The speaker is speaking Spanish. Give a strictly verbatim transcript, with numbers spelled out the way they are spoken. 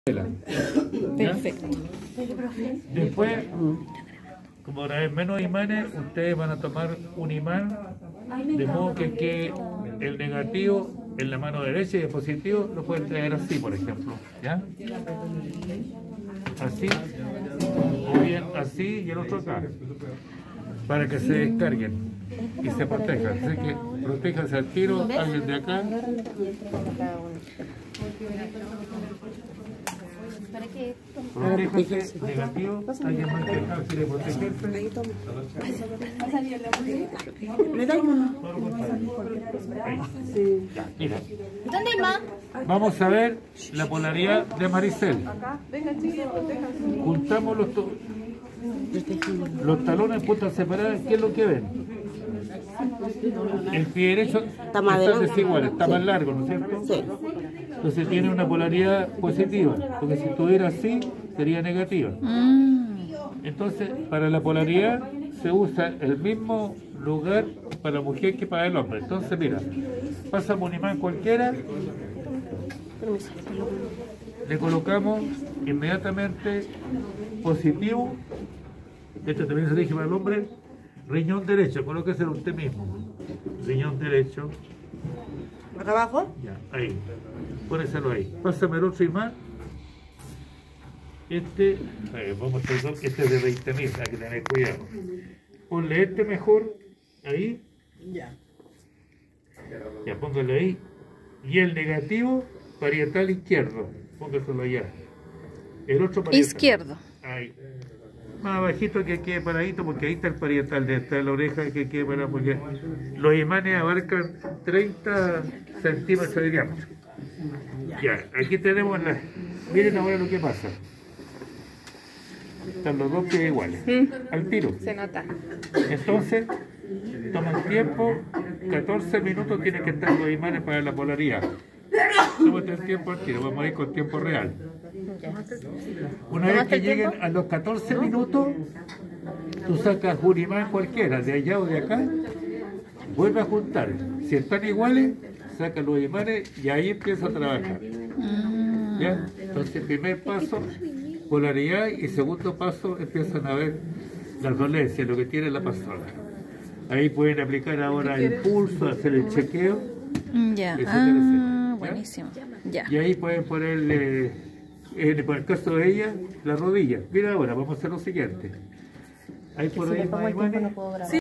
Perfecto. Después, como ahora hay menos imanes, ustedes van a tomar un imán, de modo que, que el negativo en la mano derecha y el positivo lo pueden traer así, por ejemplo, ¿ya? Así, o bien así y el otro acá, para que se descarguen y se protejan. Así que protéjanse al tiro, alguien de acá. Protéjase, negativo, alguien más que acá quiere protegerse. ¿Le da uno? Mira. ¿Dónde hay más? Vamos a ver la polaridad de Maricel. Juntamos los, los talones puntas separadas. ¿Qué es lo que ven? El pie derecho está desigual, está más largo, ¿no es cierto? Sí. Entonces tiene una polaridad positiva, porque si estuviera así, sería negativa. Entonces, para la polaridad se usa el mismo lugar para la mujer que para el hombre. Entonces, mira, pasamos un imán cualquiera, le colocamos inmediatamente positivo. Esto también se dirige para el hombre. Riñón derecho, colóqueselo usted mismo. Riñón derecho. ¿Acá abajo? Ya, ahí. Póneselo ahí. Pásame el otro imán. Este, eh, vamos a hacer, este es de veinte mil, hay que tener cuidado. Ponle este mejor, ahí. Ya. Ya, póngalo ahí. Y el negativo, parietal izquierdo. Póngaselo allá. El otro parietal. Izquierdo. Ahí. Más abajito que quede paradito, porque ahí está el parietal, de esta la oreja que quede parado, porque los imanes abarcan treinta centímetros de diámetro. Ya, aquí tenemos la... Miren ahora lo que pasa. Están los dos pies iguales, al tiro. Se nota. Entonces, toma el tiempo, catorce minutos tienen que estar los imanes para la polaridad. Tómate el tiempo al tiro, vamos a ir con tiempo real. Una vez que lleguen a los catorce minutos, tú sacas un imán cualquiera, de allá o de acá, vuelve a juntar. Si están iguales, saca los imanes y ahí empieza a trabajar. ¿Ya? Entonces, primer paso, polaridad, y segundo paso, empiezan a ver las dolencias, lo que tiene la persona. Ahí pueden aplicar ahora el pulso, hacer el chequeo. Ya, etcétera, ah, etcétera. buenísimo. Ya. Y ahí pueden ponerle, en el caso de ella, la rodilla. Mira ahora, vamos a hacer lo siguiente. Ahí por ahí más imanes.